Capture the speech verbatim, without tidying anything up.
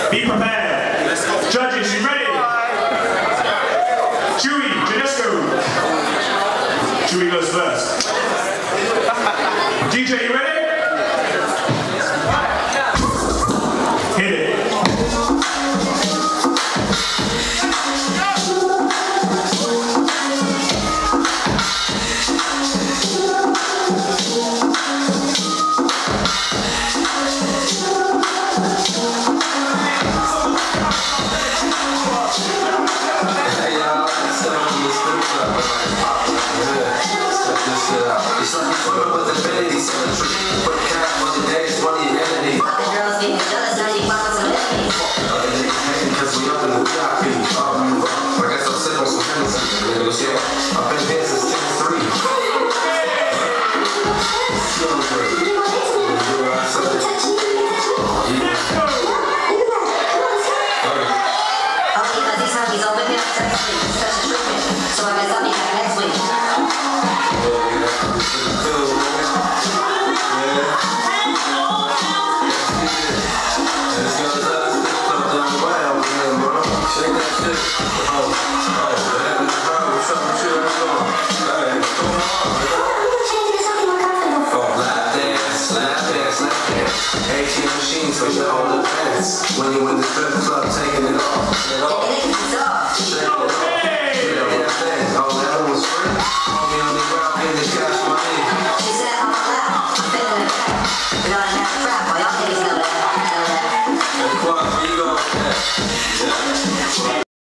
Be prepared. Let's go. Judges, you ready? Chewy, Janesco. Chewy goes first. D J, you ready? Hit it. It's like swimming with infinity, so the tradition for the cash for the days, money and identity. Fucking girls getting jealous, now you find some enemies. Other niggas hating cause we up in the V I P. Um, I guess I'm sitting on some Hennessy. I've been here since ten three. Still great. So I guess I'll be back next week. A T M machines for your whole advance. When you in the strip club, taking it off. It off.